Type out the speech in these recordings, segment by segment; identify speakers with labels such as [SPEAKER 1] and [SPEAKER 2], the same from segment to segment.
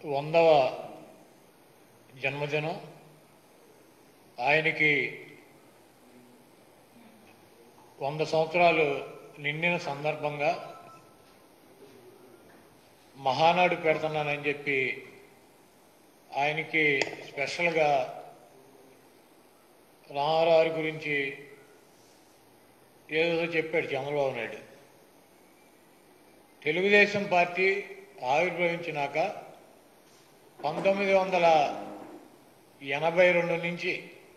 [SPEAKER 1] 100వ జన్మదినం. ఆయనకి 100 సంవత్సరాలు నిండిన సందర్భంగా మహానాడు పెడుతున్నానని చెప్పి ఆయనకి స్పెషల్గా రామారావు గురించి ఏదో చెప్పాడు చంద్రబాబు నాయుడు. తెలుగుదేశం పార్టీ ఆవిర్భవించినాక 1982 నుంచి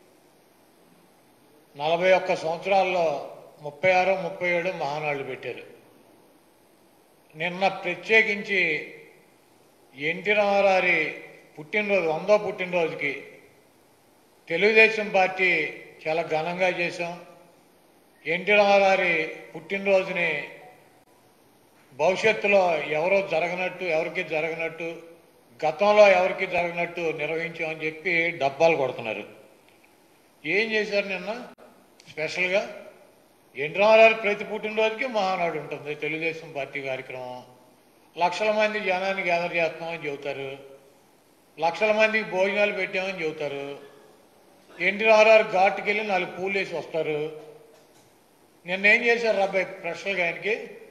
[SPEAKER 1] 41 సంవత్సరాల్లో 36, 37 మహానాళ్ళు పెట్టారు. నిన్న ప్రత్యేకించి ఎన్టీ రామారావు పుట్టినరోజు 100వ పుట్టినరోజుకి తెలుగుదేశం పార్టీ చాలా ఘనంగా చేశాం. ఎన్టీ రామారావు పుట్టినరోజుని భవిష్యత్తులో ఎవరికి జరగనట్టు గతంలో ఎవరికి జరగనట్టు నిర్వహించామని చెప్పి డబ్బాలు కొడుతున్నారు. ఏం చేశారు నిన్న స్పెషల్గా? ఎన్టీ రామారావు ప్రతి పుట్టినరోజుకి మహానాడు ఉంటుంది. తెలుగుదేశం పార్టీ కార్యక్రమం లక్షల మంది జనాన్ని గ్యాదర్ చేస్తామని చెబుతారు. లక్షల మందికి భోజనాలు పెట్టామని చెబుతారు. ఎన్టీ రామారావు ఘాటుకి వెళ్ళి 4 పూలు వేసి వస్తారు. నిన్న ఏం చేశారు అబ్బాయి స్పెషల్గా? ఆయనకి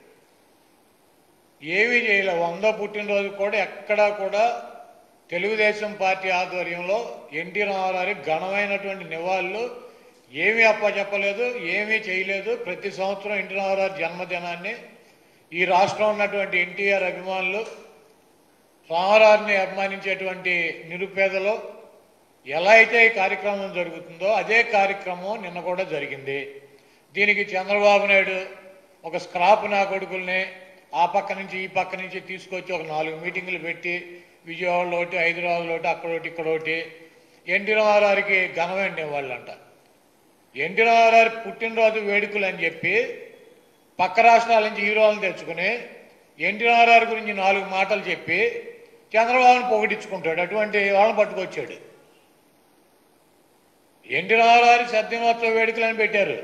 [SPEAKER 1] ఏమీ చేయలే. 100వ పుట్టినరోజు కూడా ఎక్కడా కూడా తెలుగుదేశం పార్టీ ఆధ్వర్యంలో ఎన్టీ రామారావు ఘనమైనటువంటి నివాళులు ఏమీ అప్పచెప్పలేదు, ఏమీ చేయలేదు. ప్రతి సంవత్సరం ఎన్టీ రామారావు జన్మదినాన్ని ఈ రాష్ట్రంలో ఉన్నటువంటి ఎన్టీఆర్ అభిమానులు, రామారావుని అభిమానించేటువంటి నిరుపేదలు ఎలా అయితే ఈ కార్యక్రమం జరుగుతుందో అదే కార్యక్రమం నిన్న కూడా జరిగింది. దీనికి చంద్రబాబు నాయుడు ఒక స్క్రాప్ నా కొడుకుల్ని ఆ పక్క నుంచి ఈ పక్క నుంచి తీసుకొచ్చి ఒక 4 మీటింగులు పెట్టి విజయవాడలో ఒకటి, హైదరాబాద్లో ఒకటి, అక్కడొకటి ఇక్కడొకటి ఎన్టీ రామారావుకి ఘనమైన వాళ్ళంట. ఎన్టీ రామారావు పుట్టినరోజు వేడుకలు అని చెప్పి పక్క రాష్ట్రాల నుంచి హీరోలను తెచ్చుకుని ఎన్టీ రామారావు గురించి 4 మాటలు చెప్పి చంద్రబాబును పొగిడించుకుంటాడు. అటువంటి వాళ్ళని పట్టుకొచ్చాడు. ఎన్టీ రామారావు శతదినోత్సవ వేడుకలని పెట్టారు.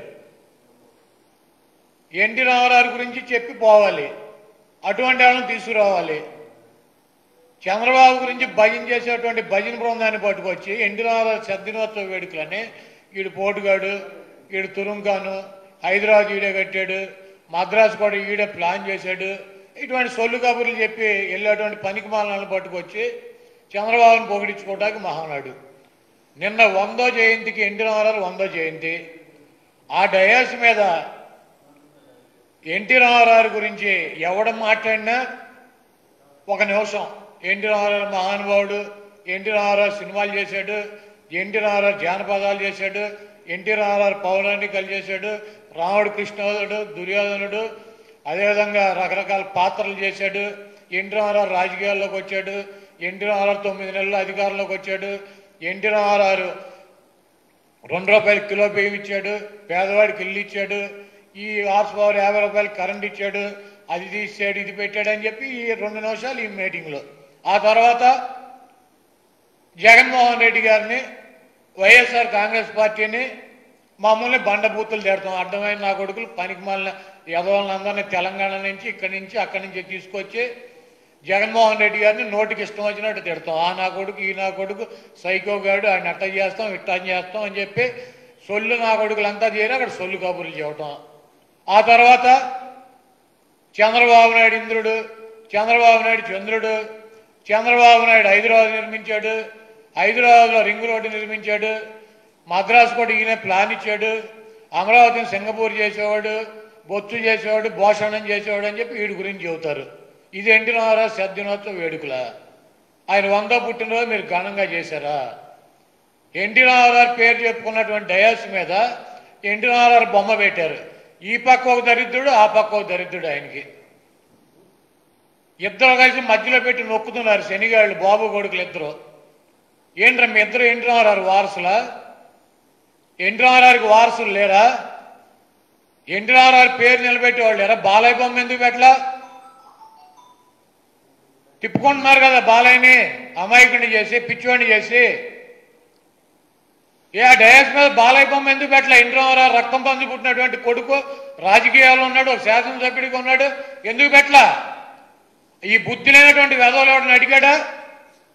[SPEAKER 1] ఎన్టీ రామారావు గురించి చెప్పి పోవాలి, అటువంటి వాళ్ళని తీసుకురావాలి. చంద్రబాబు గురించి భజన చేసేటువంటి భజన బృందాన్ని పట్టుకొచ్చి ఎన్టీ రామారావు శతదినోత్సవ వేడుకలని వీడు పోటుగాడు, వీడు తురుంకాను, హైదరాబాద్ ఈడే కట్టాడు, మద్రాసు కూడా ఈడే ప్లాన్ చేశాడు, ఇటువంటి సొల్లు కబుర్లు చెప్పి వెళ్ళేటువంటి పనికి మాలను పట్టుకొచ్చి చంద్రబాబును పొగిడించుకోవడానికి మహానాడు. నిన్న 100వ జయంతికి ఎన్టీ రామారావు 100వ జయంతి ఆ డయాస్ మీద ఎన్టీ రామారావు గురించి ఎవడ మాట్లాడినా ఒక నిమిషం ఎన్టీ రామారావు మహానుభావుడు, ఎన్టీ రామారావు సినిమాలు చేశాడు, ఎన్టీ రామారావు జానపదాలు చేశాడు, ఎన్టీ రామారావు పౌరాణికాలు చేశాడు, రాముడు కృష్ణుడు దుర్యోధనుడు, అదేవిధంగా రకరకాల పాత్రలు చేశాడు. ఎన్టీ రామారావు రాజకీయాల్లోకి వచ్చాడు. ఎన్టీ రామారావు 9 నెలలు అధికారంలోకి వచ్చాడు. ఎన్టీ రామారావు ₹2 కిలో బియ్యం ఇచ్చాడు, పేదవాడికి ఇల్లు ఇచ్చాడు, ఈ హార్స్ పవర్ 50 రూపాయలు కరెంట్ ఇచ్చాడు, అది తీసాడు, ఇది పెట్టాడు అని చెప్పి ఈ 2 నిమిషాలు ఈ మీటింగ్లో. ఆ తర్వాత జగన్మోహన్ రెడ్డి గారిని, వైఎస్ఆర్ కాంగ్రెస్ పార్టీని మామూలుగా బండబూతులు తిడతాం. అర్థమైన నా కొడుకులు పనికి మాలిన యదవులందరినీ తెలంగాణ నుంచి ఇక్కడి నుంచి అక్కడి నుంచి తీసుకొచ్చి జగన్మోహన్ రెడ్డి గారిని నోటికి ఇష్టం వచ్చినట్టు తిడతాం. ఆ నా కొడుకు, ఈ నా కొడుకు సైకో గాడు, ఆయన అట్ట చేస్తాం ఇట్టా చేస్తాం అని చెప్పి సొల్లు నా కొడుకులంతా చేరి అక్కడ సొల్లు కబుర్లు చెప్పటం. ఆ తర్వాత చంద్రబాబు నాయుడు ఇంద్రుడు, చంద్రబాబు నాయుడు చంద్రుడు, చంద్రబాబు నాయుడు హైదరాబాద్ నిర్మించాడు, హైదరాబాద్లో రింగ్ రోడ్డు నిర్మించాడు, మద్రాసు కూడా ఈయన ప్లాన్ ఇచ్చాడు, అమరావతిని సింగపూర్ చేసేవాడు, బొత్తు చేసేవాడు, భోషణం చేసేవాడు అని చెప్పి వీడి గురించి చెబుతారు. ఇది ఎన్టీ రామారావు శతదినోత్సవ వేడుకల. ఆయన 100వ పుట్టినరోజు మీరు ఘనంగా చేశారా? ఎన్టీ రామారావు పేరు చెప్పుకున్నటువంటి డయాస్ మీద ఎన్టీ రామారావు బొమ్మ పెట్టారు. ఈ పక్క ఒక దరిద్రుడు, ఆ పక్క ఒక దరిద్రుడు. ఆయనకి ఇద్దరు కలిసి మధ్యలో పెట్టి నొక్కుతున్నారు శనిగాళ్ళు, బాబు కొడుకులు ఇద్దరు. ఏంట్రా మీ ఇద్దరు ఎన్టీ రామారావు వారసులా? ఎన్టీ రామారావుకి వారసులు లేరా? ఎన్టీ రామారావు పేరు నిలబెట్టేవాళ్ళు లేరా? బాలయ్య బొమ్మ ఎందుకు పెట్టలా? తిప్పుకుంటున్నారు కదా బాలయ్యని, అమాయకుడిని చేసి పిచ్చివాడిని చేసి. ఆ డయాస్ మీద బాలయ్య బొమ్మ ఎందుకు పెట్టలే? ఎన్టీ రామారావు రక్తం పంది పుట్టినటువంటి కొడుకు, రాజకీయాల్లో ఉన్నాడు, ఒక శాసనసభ్యుడిగా ఉన్నాడు, ఎందుకు పెట్టలా? ఈ బుద్ధి లేనటువంటి వెధవలు ఎవరిని అడిగాడా?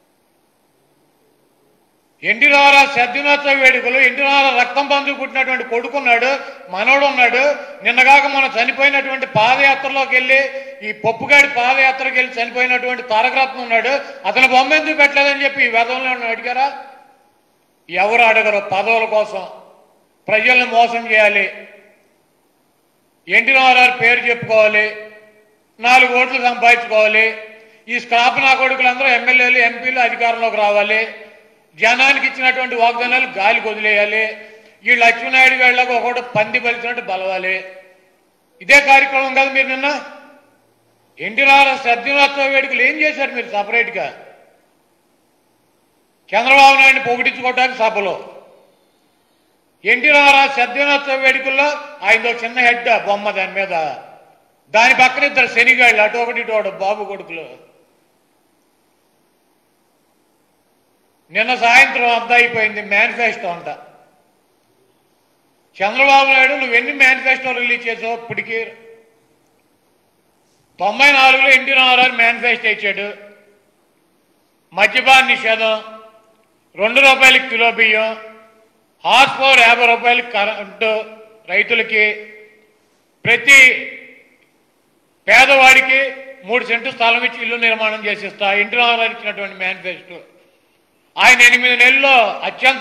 [SPEAKER 1] ఎన్టీ రామారావు శతదినోత్సవ వేడుకలు, ఎన్టీ రామారావు రక్తం పంచుకు పుట్టినటువంటి కొడుకున్నాడు, మనోడు ఉన్నాడు. నిన్నగాక మనం చనిపోయినటువంటి పాదయాత్రలోకి వెళ్ళి, ఈ పప్పుగాడి పాదయాత్రకి వెళ్ళి చనిపోయినటువంటి తారకరత్నం ఉన్నాడు. అతని బొమ్మ ఎందుకు పెట్టలేదని చెప్పి ఈ వెధవలను అడిగారా? ఎవరు అడగరు. పదవుల కోసం ప్రజల్ని మోసం చేయాలి, ఎన్టీ రామారావు పేరు చెప్పుకోవాలి, 4 ఓట్లు సంపాదించుకోవాలి. ఈ స్క్రాప్ నా కొడుకులందరూ ఎమ్మెల్యేలు, ఎంపీలు అధికారంలోకి రావాలి. జనానికి ఇచ్చినటువంటి వాగ్దానాలు గాలికి వదిలేయాలి. ఈ లక్ష్మీనాయుడు గాళ్ళకు ఒకటి పంది పలిచినట్టు బలవాలి. ఇదే కార్యక్రమం కాదు. మీరు నిన్న ఎన్టీ రామారావు శతదినోత్సవ వేడుకలు ఏం చేశారు మీరు? సపరేట్గా చంద్రబాబు నాయుడిని పొగిడించుకోవడానికి సభలో, ఎన్టీ రామారావు శతదినోత్సవ వేడుకల్లో ఆయనతో చిన్న హెడ్ బొమ్మ, దాని మీద దాని పక్కన 2 శనిగాళ్ళు, అటు ఒకటి ఇటు ఒకటి బాబు కొడుకులు. నిన్న సాయంత్రం అంతా అయిపోయింది మేనిఫెస్టో అంట. చంద్రబాబు నాయుడు నువ్వెన్ని మేనిఫెస్టో రిలీజ్ చేసావు ఇప్పటికీ? 94లో ఎన్టీ రామారావు మేనిఫెస్టో ఇచ్చాడు. మద్యపాన నిషేధం, 2 రూపాయలకి కిలో బియ్యం, హార్స్ పవర్ 50 రూపాయలకి కరెంటు రైతులకి, ప్రతి పేదవాడికి 3 సెంటు స్థలం ఇచ్చి ఇల్లు నిర్మాణం చేసిస్తా. ఎన్టీ రామారావు ఇచ్చినటువంటి మేనిఫెస్టో. ఆయన 8 నెలల్లో అత్యంత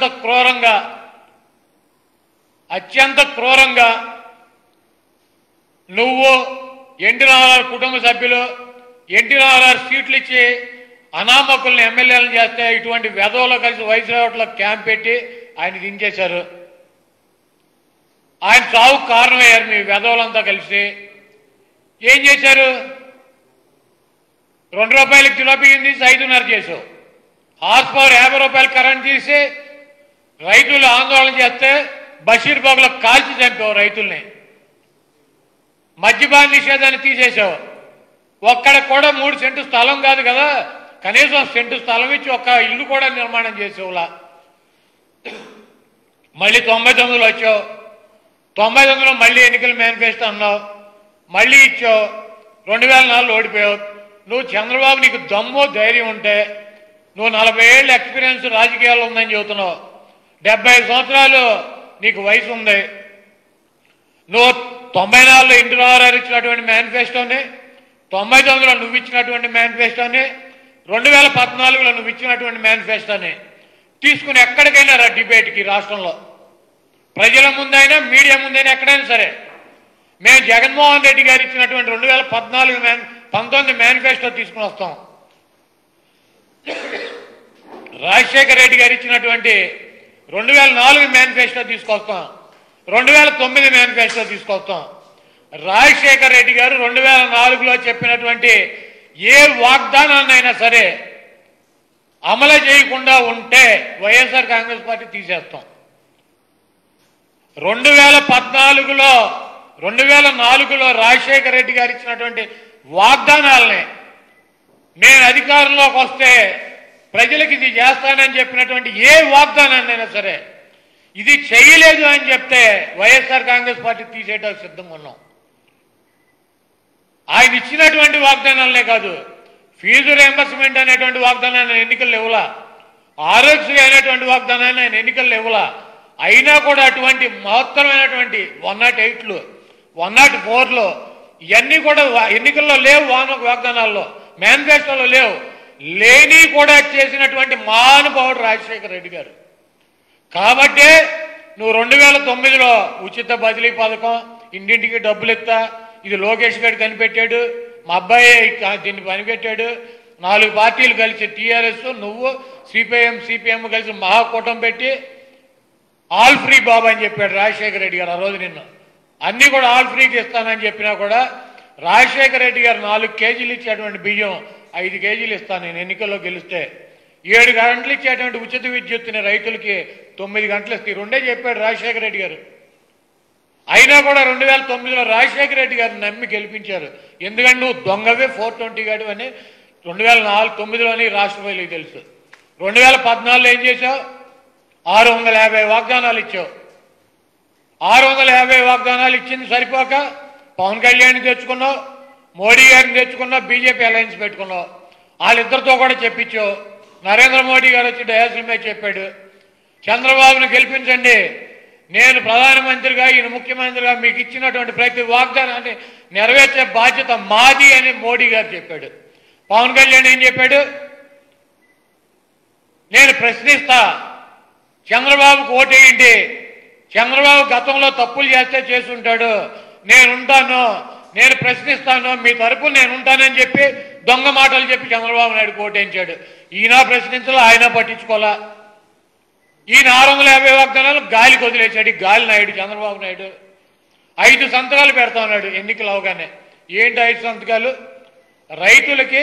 [SPEAKER 1] క్రూరంగా నువ్వు, ఎన్టీ రామారావు కుటుంబ సభ్యులు, ఎన్టీ రామారావు సీట్లు ఇచ్చి అనామకుల్ని ఎమ్మెల్యేలను చేస్తే ఇటువంటి వెధవలో కలిసి వైస్రావుట్లో క్యాంప్ పెట్టి ఆయన దించేశారు. ఆయన చావుకు కారణమయ్యారు మీ వెధవలంతా కలిసి. ఏం చేశారు? 2 రూపాయలకి కిలో బియ్యం తీసి 5.5 చేసావు. హార్స్ పవర్ 50 రూపాయలు కరెంట్ తీసి రైతులు ఆందోళన చేస్తే బషీర్బాగ్లో కాల్చి చంపావు రైతుల్ని. మద్యపాన నిషేధాన్ని తీసేసావు. ఒక్కడ కూడా 3 సెంటు స్థలం కాదు కదా, కనీసం సెంటు స్థలం ఇచ్చి ఒక ఇల్లు కూడా నిర్మాణం చేసేవులా. మళ్ళీ 99లో వచ్చావు. 99లో మళ్ళీ ఎన్నికల మేనిఫెస్టో అన్నావు, మళ్ళీ ఇచ్చావు. 2004లో ఓడిపోయావు. నువ్వు చంద్రబాబు, నీకు దమ్ము ధైర్యం ఉంటే నువ్వు 40 ఏళ్ళ ఎక్స్పీరియన్స్ రాజకీయాల్లో ఉందని చెబుతున్నావు. 75 సంవత్సరాలు నీకు వయసు ఉంది. నువ్వు 94లో ఎన్టీ రామారావు ఇచ్చినటువంటి మేనిఫెస్టోని, 99లో నువ్వు ఇచ్చినటువంటి మేనిఫెస్టోని, 2014లో నువ్వు ఇచ్చినటువంటి మేనిఫెస్టోని తీసుకుని ఎక్కడికైనా రా డిబేట్కి. రాష్ట్రంలో ప్రజల ముందైనా మీడియా ముందైనా ఎక్కడైనా సరే మేము జగన్మోహన్ రెడ్డి గారు ఇచ్చినటువంటి 2019 మేనిఫెస్టో తీసుకుని వస్తాం. రాజశేఖర రెడ్డి గారు ఇచ్చినటువంటి 2004 మేనిఫెస్టో తీసుకొస్తాం. 2009 మేనిఫెస్టో తీసుకొస్తాం. రాజశేఖర రెడ్డి గారు 2004లో చెప్పినటువంటి ఏ వాగ్దానాన్నైనా సరే అమలు చేయకుండా ఉంటే వైఎస్ఆర్ కాంగ్రెస్ పార్టీ తీసేస్తాం. 2004లో రాజశేఖర రెడ్డి గారు ఇచ్చినటువంటి వాగ్దానాలని నేను అధికారంలోకి వస్తే ప్రజలకు ఇది చేస్తానని చెప్పినటువంటి ఏ వాగ్దానాన్నైనా సరే ఇది చేయలేదు అని చెప్తే వైఎస్ఆర్ కాంగ్రెస్ పార్టీ తీసేయడానికి సిద్ధంగా ఉన్నాం. ఆయన ఇచ్చినటువంటి వాగ్దానాలనే కాదు, ఫీజు రియంబర్స్మెంట్ అనేటువంటి వాగ్దానాన్ని ఎన్నికల్లో ఇవ్వలా, ఆరోగ్యశ్రీ అనేటువంటి వాగ్దానాన్ని ఆయన ఎన్నికల్లో ఇవ్వలా. అయినా కూడా అటువంటి మహత్తరమైనటువంటి 108లు 104లో ఇవన్నీ కూడా ఎన్నికల్లో లేవు, వాగ్దానాల్లో మేనిఫెస్టోలో లేవు. లేని కూడా చేసినటువంటి మహానుభావుడు రాజశేఖర రెడ్డి గారు. కాబట్టే నువ్వు 2009లో ఉచిత బదిలీ పథకం, ఇంటింటికి డబ్బులు ఇస్తా, ఇది లోకేష్ గారు కనిపెట్టాడు, మా అబ్బాయి దీన్ని పనిపెట్టాడు. 4 పార్టీలు కలిసి టీఆర్ఎస్, నువ్వు, సిపిఎం కలిసి మహాకూటం పెట్టి ఆల్ ఫ్రీ బాబు అని చెప్పాడు రాజశేఖర రెడ్డి గారు. ఆ రోజు నిన్న అన్నీ కూడా ఆల్ ఫ్రీకి ఇస్తానని చెప్పినా కూడా రాజశేఖర రెడ్డి గారు 4 కేజీలు ఇచ్చేటువంటి బియ్యం 5 కేజీలు ఇస్తాను నేను ఎన్నికల్లో గెలిస్తే. 7 గంటలు ఇచ్చేటువంటి ఉచిత విద్యుత్తుని రైతులకి 9 గంటలు ఇస్తే, 2 చెప్పాడు రాజశేఖర రెడ్డి గారు. అయినా కూడా 2009లో రాజశేఖర రెడ్డి గారిని నమ్మి గెలిపించారు. ఎందుకంటే నువ్వు దొంగవే 420 గాడు అని 2009లోని రాష్ట్ర ప్రజలకు తెలుసు. 2014లో ఏం చేశావు? 650 వాగ్దానాలు ఇచ్చావు. 650 వాగ్దానాలు ఇచ్చింది సరిపోక పవన్ కళ్యాణ్ని తెచ్చుకున్నావు, మోడీ గారిని తెచ్చుకున్నావు, బీజేపీ అలయన్స్ పెట్టుకున్నావు. వాళ్ళిద్దరితో కూడా చెప్పించావు. నరేంద్ర మోడీ గారు వచ్చి డయాస్ మీద చెప్పాడు, చంద్రబాబును గెలిపించండి, నేను ప్రధానమంత్రిగా ఈయన ముఖ్యమంత్రిగా మీకు ఇచ్చినటువంటి ప్రతి వాగ్దానాన్ని నెరవేర్చే బాధ్యత మాది అని మోడీ గారు చెప్పాడు. పవన్ కళ్యాణ్ ఏం చెప్పాడు? నేను ప్రశ్నిస్తా, చంద్రబాబుకు ఓటేయండి, చంద్రబాబు గతంలో తప్పులు చేస్తే చేసుంటాడు, నేనుంటాను, నేను ప్రశ్నిస్తాను, మీ తరపున నేను ఉంటానని చెప్పి దొంగ మాటలు చెప్పి చంద్రబాబు నాయుడు ఓటేయించాడు. ఈయన ప్రశ్నించాలా, ఆయన పట్టించుకోవాలా. ఈయన 650 వాగ్దానాలు గాలికి వదిలేశాడు. గాలి నాయుడు, చంద్రబాబు నాయుడు 5 సంతకాలు పెడతా ఉన్నాడు ఎన్నికలు అవగానే. ఏంటి 5 సంతకాలు? రైతులకి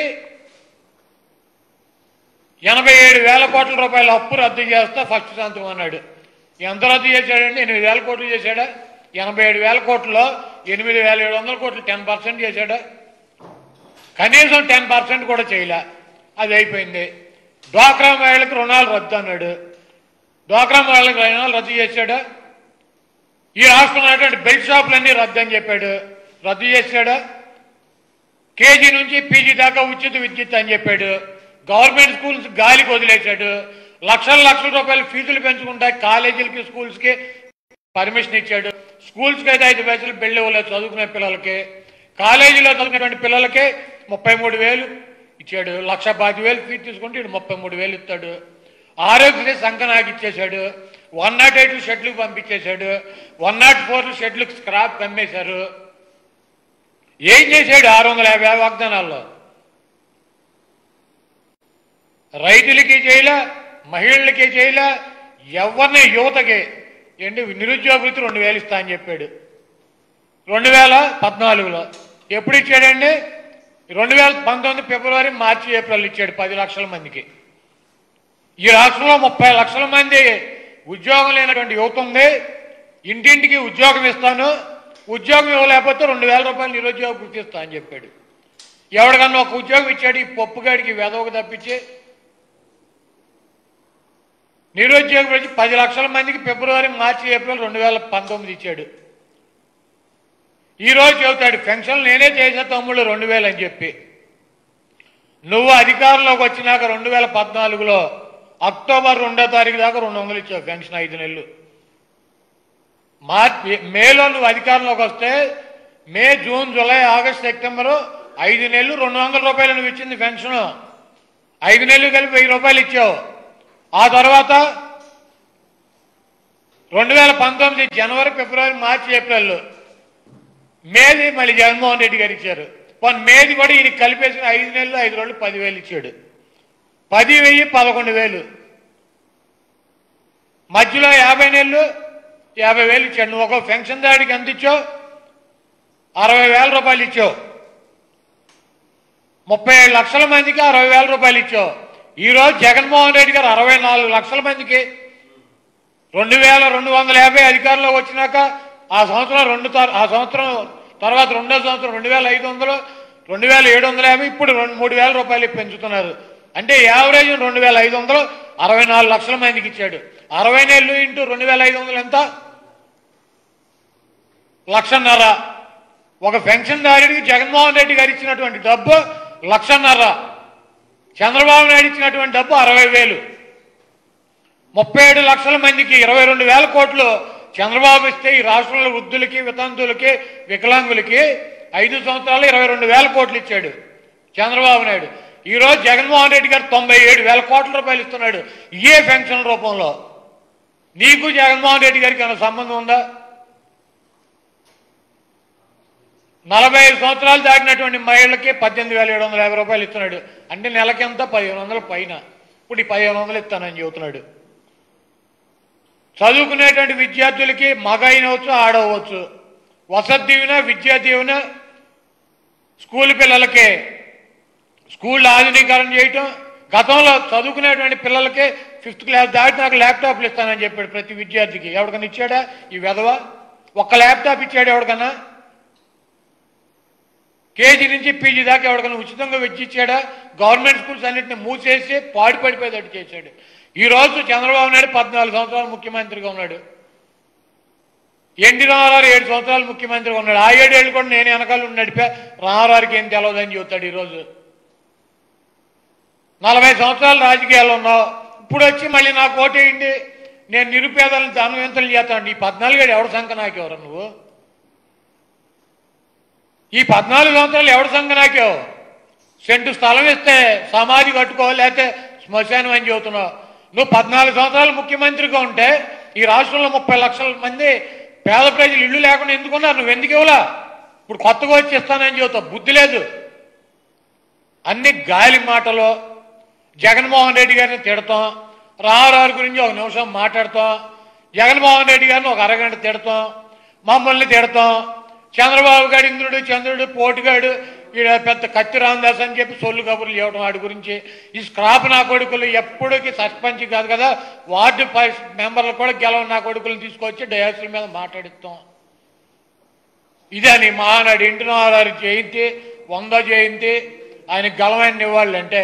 [SPEAKER 1] 87,000 కోట్ల రూపాయల అప్పు రద్దు చేస్తా ఫస్ట్ సంతకం అన్నాడు. ఎంత రద్దు చేశాడండి? 8,000 కోట్లు చేశాడా? 87,000 కోట్లలో 8,700 కోట్లు 10% చేశాడా? కనీసం 10% కూడా చేయలే. అది అయిపోయింది. డ్వాక్రా మహిళలకు రుణాలు రద్దు అన్నాడు. డ్వాక్రా మహిళలకు రుణాలు రద్దు చేశాడా? ఈ రాష్ట్రంలో ఉన్నటువంటి బెల్ట్ షాపులన్నీ రద్దు అని చెప్పాడు, రద్దు చేశాడా? కేజీ నుంచి పీజీ దాకా ఉచిత విద్యుత్ అని చెప్పాడు. గవర్నమెంట్ స్కూల్స్ గాలికి వదిలేశాడు. లక్షల రూపాయలు ఫీజులు పెంచుకుంటా కాలేజీలకి స్కూల్స్కి పర్మిషన్ ఇచ్చాడు. స్కూల్స్కి అయితే 5 పైసలు బిల్లు ఇవ్వలేదు చదువుకునే పిల్లలకి. కాలేజీలో చదువుకునేటువంటి పిల్లలకి 33,000 ఇచ్చాడు. 1,25,000 ఫీజు తీసుకుంటే ఇటు 33,000 ఇస్తాడు. ఆరోగ్యశ్రీ సంకనాకి ఇచ్చేశాడు. 108 షెడ్లకు పంపించేశాడు. 104 షెడ్లకు స్క్రాప్ కమ్మేశారు. ఏం చేశాడు 650 వాగ్దానాల్లో? రైతులకి చేయలే, మహిళలకి చేయలే, ఎవరిని యువతకి ఏంటి నిరుద్యోగ వృత్తి 2,000 ఇస్తా అని చెప్పాడు 2014లో. ఎప్పుడు ఇచ్చాడండి? 2019 ఫిబ్రవరి, మార్చి, ఏప్రిల్ ఇచ్చాడు 10 లక్షల మందికి. ఈ రాష్ట్రంలో 30 లక్షల మంది ఉద్యోగం లేనటువంటి యువత ఉంది. ఇంటింటికి ఉద్యోగం ఇస్తాను, ఉద్యోగం ఇవ్వలేకపోతే 2,000 రూపాయలు నిరుద్యోగ వృత్తి ఇస్తా అని చెప్పాడు. ఎవరికన్నా ఒక ఉద్యోగం ఇచ్చాడు ఈ పప్పుగాడికి వెదవకు తప్పించి. నిరుద్యోగ వృత్తి 10 లక్షల మందికి ఫిబ్రవరి, మార్చి, ఏప్రిల్ 2019 ఇచ్చాడు. ఈరోజు చెబుతాడు పెన్షన్లు నేనే చేసే తమ్ముళ్ళు 2,000 అని చెప్పి. నువ్వు అధికారంలోకి వచ్చినాక 2014లో అక్టోబర్ 2వ తారీఖు దాకా 200 ఇచ్చావు పెన్షన్ 5 నెలలు. మేలో నువ్వు అధికారంలోకి వస్తే May, June, July, August, September 5 నెలలు 200 రూపాయలు నువ్వు ఇచ్చింది పెన్షన్. 5 నెలలు కలిపి 1000 రూపాయలు ఇచ్చావు. ఆ తర్వాత 2019 జనవరి, ఫిబ్రవరి, మార్చి, ఏప్రిల్, మేది మళ్ళీ జగన్మోహన్ రెడ్డి గారు ఇచ్చారు. మేది కూడా ఈయన కలిపేసిన 5 నెలలు 5 రోజులు 10,000 ఇచ్చాడు. 10,000 11,000. మధ్యలో 50 నెలలు 50,000 ఇచ్చాడు. నువ్వు ఒక పెన్షన్ దాడికి ఎంత ఇచ్చావు? 60,000 రూపాయలు ఇచ్చావు. 37 లక్షల మందికి 60,000 రూపాయలు ఇచ్చావు. ఈరోజు జగన్మోహన్ రెడ్డి గారు 64 లక్షల మందికి 2,250 అధికారంలో వచ్చినాక ఆ సంవత్సరం తర్వాత రెండో సంవత్సరం 2,500, 2,750, ఇప్పుడు 3,000 రూపాయలు పెంచుతున్నారు. అంటే యావరేజ్ 2,500, 64 లక్షల మందికి ఇచ్చాడు. 60 నెలలు ఇంటూ 2,500 ఎంత? 1,50,000. ఒక పెన్షన్దారుడికి జగన్మోహన్ రెడ్డి గారు ఇచ్చినటువంటి డబ్బు 1,50,000. చంద్రబాబు నాయుడు ఇచ్చినటువంటి డబ్బు 60,000. 37 లక్షల మందికి 22,000 కోట్లు చంద్రబాబు ఇస్తే ఈ రాష్ట్రంలో వృద్ధులకి, వితంతులకి, వికలాంగులకి 5 సంవత్సరాలు 22,000 కోట్లు ఇచ్చాడు చంద్రబాబు నాయుడు. ఈరోజు జగన్మోహన్ రెడ్డి గారు 97,000 కోట్ల రూపాయలు ఇస్తున్నాడు ఏ పెన్షన్ రూపంలో. నీకు జగన్మోహన్ రెడ్డి గారికి ఏమైనా సంబంధం ఉందా? 45 సంవత్సరాలు దాటినటువంటి మహిళలకి 18,750 రూపాయలు ఇస్తున్నాడు. అంటే నెలకెంత? 1,500 పైన. ఇప్పుడు ఈ 1,500 ఇస్తానని చెబుతున్నాడు. చదువుకునేటువంటి విద్యార్థులకి మగ అయినవచ్చు, ఆడవచ్చు, వసతి దీవెన, విద్యా దీవెన, స్కూల్ పిల్లలకి స్కూల్ ఆధునీకరణ చేయటం. గతంలో చదువుకునేటువంటి పిల్లలకి 5th క్లాస్ దాటి నాకు ల్యాప్టాప్లు ఇస్తానని చెప్పాడు ప్రతి విద్యార్థికి. ఎవరికన్నా ఇచ్చాడా ఈ వెధవ? ఒక్క ల్యాప్టాప్ ఇచ్చాడు ఎవరికన్నా? కేజీ నుంచి పీజీ దాకా ఎవరికైనా ఉచితంగా వెచ్చి ఇచ్చాడా? గవర్నమెంట్ స్కూల్స్ అన్నింటినీ మూసేసి పడిపోయేటట్టు చేశాడు. ఈరోజు చంద్రబాబు నాయుడు 14 సంవత్సరాలు ముఖ్యమంత్రిగా ఉన్నాడు. ఎన్టీ రామారావు 7 సంవత్సరాలు ముఖ్యమంత్రిగా ఉన్నాడు. ఆ 7 ఏళ్ళు కూడా నేను వెనకాల నడిపా, రామారావుకి ఏం తెలవదని చెబుతాడు. ఈరోజు 40 సంవత్సరాలు రాజకీయాల్లో ఉన్నావు, ఇప్పుడు వచ్చి మళ్ళీ నాకు ఓటేయండి, నేను నిరుపేదలను ధనవంతులు చేస్తాను. ఈ 14 ఏడు ఎవరి సంఖ్య నాకేవరు నువ్వు? ఈ 14 సంవత్సరాలు ఎవరి సంఖ్య నాకేవు? సెంటు స్థలం ఇస్తే సమాధి కట్టుకోవాలి, లేకపోతే శ్మశానం అని చెబుతున్నావు. నువ్వు 14 సంవత్సరాలు ముఖ్యమంత్రిగా ఉంటే ఈ రాష్ట్రంలో 30 లక్షల మంది పేద ప్రజలు ఇళ్ళు లేకుండా ఎందుకున్నారు? నువ్వు ఎందుకు ఇవ్వలా? ఇప్పుడు కొత్తగా వచ్చి ఇస్తానని చెబుతావు. బుద్ధి లేదు. అన్ని గాలి మాటలు. జగన్మోహన్ రెడ్డి గారిని తిడతాం, రామారావు గురించి ఒక నిమిషం మాట్లాడతాం, జగన్మోహన్ రెడ్డి గారిని ఒక అరగంట తిడతాం, మమ్మల్ని తిడతాం. చంద్రబాబు గారు ఇంద్రుడు చంద్రుడు పోటుగాడు, ఈడ పెద్ద కత్తి రామదాస్ అని చెప్పి సొల్లు కబుర్లు ఇవ్వడం వాడి గురించి. ఈ స్క్రాప్ నా కొడుకులు ఎప్పటికీ సర్పంచ్ కాదు కదా, వార్డు మెంబర్లు కూడా గెలవ నా కొడుకులను తీసుకొచ్చి డయాసుల మీద మాట్లాడిస్తాం. ఇదే నీ మహానాడు ఎన్టీ రామారావు జయంతి, 100వ జయంతి, ఆయనకి గలమైన నివాళులు. అంటే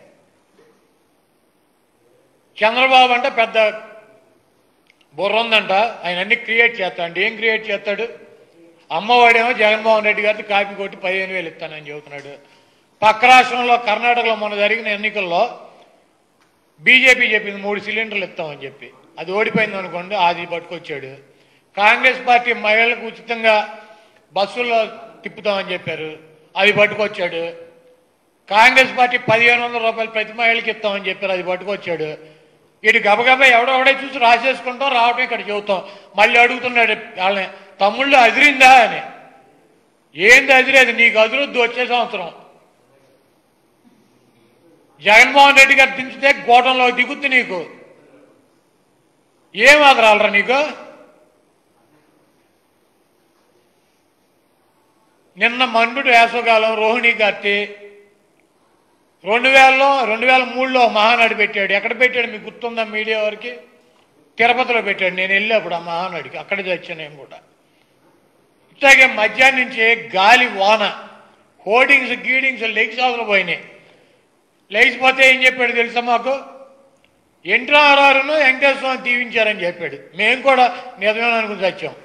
[SPEAKER 1] చంద్రబాబు అంటే పెద్ద బుర్ర ఉందంట, ఆయన అన్ని క్రియేట్ చేస్తాడు. ఏం క్రియేట్ చేస్తాడు? అమ్మవాడేమో జగన్మోహన్ రెడ్డి గారికి కాపీ కొట్టి 15,000 ఇస్తానని చెబుతున్నాడు. పక్క రాష్ట్రంలో కర్ణాటకలో మొన్న జరిగిన ఎన్నికల్లో బీజేపీ చెప్పింది 3 సిలిండర్లు ఇస్తామని చెప్పి, అది ఓడిపోయింది అనుకోండి, అది పట్టుకొచ్చాడు. కాంగ్రెస్ పార్టీ మహిళలకు ఉచితంగా బస్సుల్లో తిప్పుతామని చెప్పారు, అది పట్టుకొచ్చాడు. కాంగ్రెస్ పార్టీ 1,500 రూపాయలు ప్రతి మహిళకి ఇస్తామని చెప్పారు, అది పట్టుకొచ్చాడు. ఇటు గబగబా ఎవడెవడే చూసి రాసేసుకుంటాం, రావటం ఇక్కడ చెబుతాం. మళ్ళీ అడుగుతున్నాడు వాళ్ళని, తమ్ముళ్ళు అదిరిందా అని. ఏంది అదిరేది? నీకు అదురుద్దు వచ్చే సంవత్సరం. జగన్మోహన్ రెడ్డి గారు దించితే గోటంలో దిగుద్ది నీకు. ఏం ఆదరాలరా నీకు? నిన్న మండుడు వేసవకాలం రోహిణి గారి 2003లో మహానాడు పెట్టాడు. ఎక్కడ పెట్టాడు మీకు గుర్తుందా? మీడియా వారికి తిరుపతిలో పెట్టాడు. నేను వెళ్ళేప్పుడు ఆ మహానాడికి, అక్కడ వచ్చాను నేను కూడా. ఇట్లాగే మధ్యాహ్నం నుంచి గాలి వాన, హోర్డింగ్స్ గీడింగ్స్ లెగ్స్ అవసరం పోయినాయి. లేచిపోతే ఏం చెప్పాడు తెలుసా మాకు? ఎన్టీ రామారావును వెంకటేశ్వర స్వామి దీవించారని చెప్పాడు. మేము కూడా నిజమేనా అనుకుని వచ్చాం.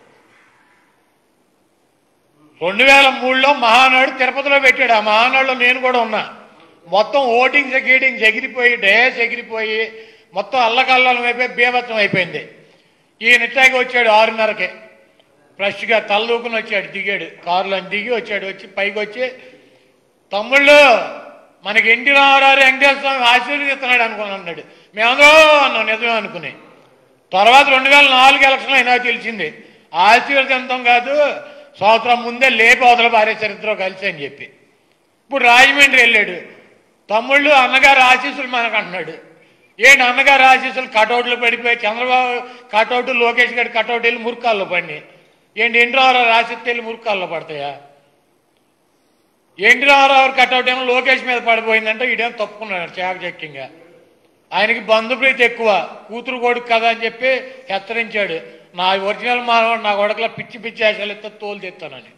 [SPEAKER 1] 2003లో మహానాడు తిరుపతిలో పెట్టాడు. ఆ మహానాడులో నేను కూడా ఉన్నా. మొత్తం ఓటింగ్స్ గీటింగ్స్ ఎగిరిపోయి, డయాస్ ఎగిరిపోయి, మొత్తం అల్లకల్లం అయిపోయి బీభత్సం అయిపోయింది. ఈయన ఇట్లాగే వచ్చాడు 6:30కి ఫ్రెష్గా తలదూకుని వచ్చాడు, దిగాడు కారులో దిగి వచ్చాడు. వచ్చి పైకి వచ్చి, తమ్ముళ్ళు మనకి ఎన్టీ రామారావు వెంకటేశ్వర స్వామి ఆశీర్వదిస్తున్నాడు అనుకుని అన్నాడు. మేమందరూ అన్నాం నిజమే అనుకుని. తర్వాత 2004 ఎలక్షన్ అయినా తెలిసింది ఆశీర్వదించడం కాదు, సంవత్సరం ముందే లేపి అవతల భార్య చరిత్ర కలిసి అని చెప్పి. ఇప్పుడు రాజమండ్రి వెళ్ళాడు. తమ్ముళ్ళు అన్నగారు ఆశీస్సులు మనకు అంటున్నాడు. ఏంటి అన్నగారు ఆశీస్సులు? కటౌట్లు పడిపోయి చంద్రబాబు కటౌట్, లోకేష్ గారి కటౌట్ వెళ్ళి మురుకాల్లో పడినాయి. ఏంటి ఎన్టీ రామారావు ఆశీస్సు వెళ్ళి మురుకాల్లో పడతాయా? ఎన్టీ రామారావు కటౌట్ ఏమో లోకేష్ మీద పడిపోయిందంటే ఈడేమో తప్పుకున్నాడు చాకచక్యంగా. ఆయనకి బంధుప్రీతి ఎక్కువ, కూతురు కొడుకు కదా అని చెప్పి హెచ్చరించాడు. నా ఒరిజినల్ మానవుడు నా కొడుకులా పిచ్చి పిచ్చి ఆశలు ఎత్తే తోలు తెస్తానని.